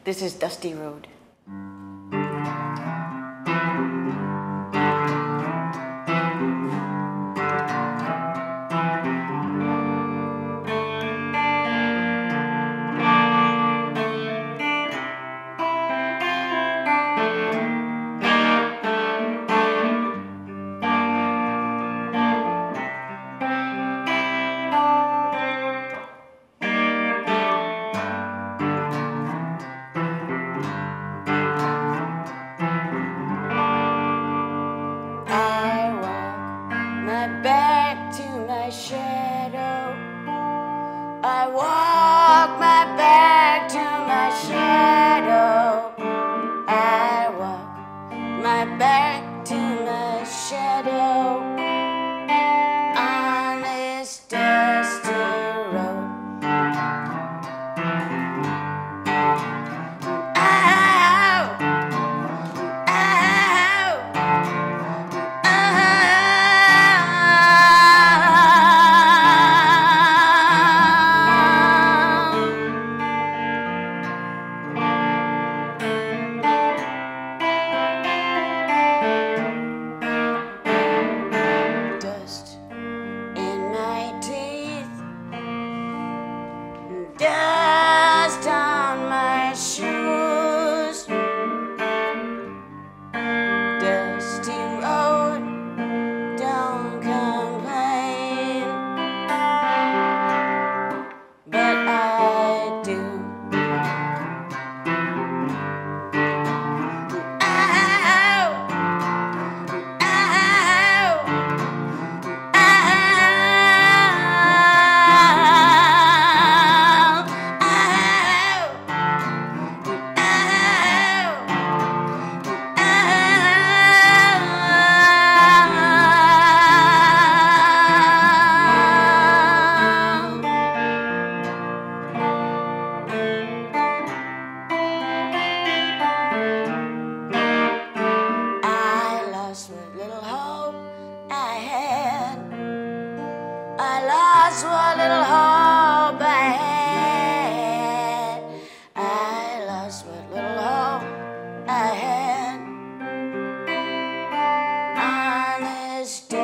This is Dusty Road. Back to my shadow. I walk my back to my shadow. I walk my back to my shadow on this dusty road. Dust on my shoes, dusty road, don't complain, but I do. I lost what little hope I had. I lost what little hope I had on this day.